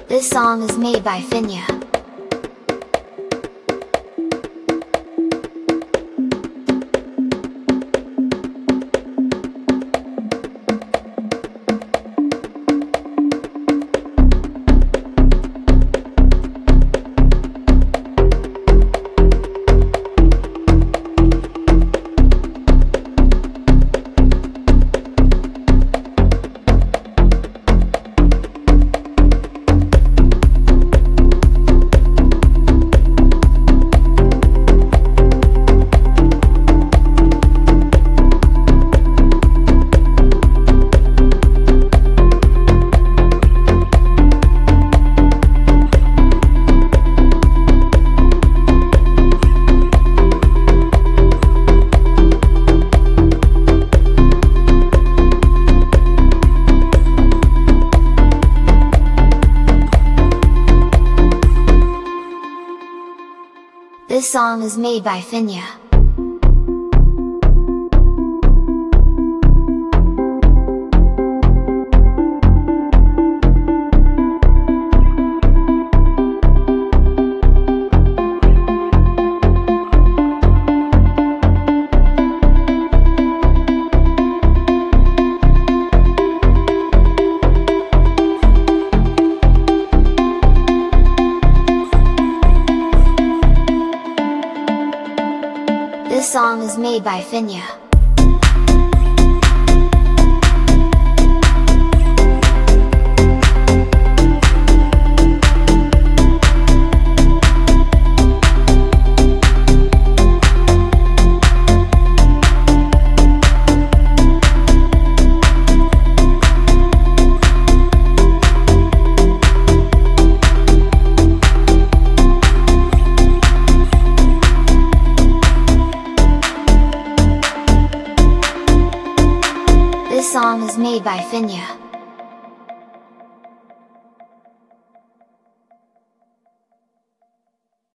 This song is made by Finya. This song is made by Finya. This song is made by Finya. This song is made by Finya.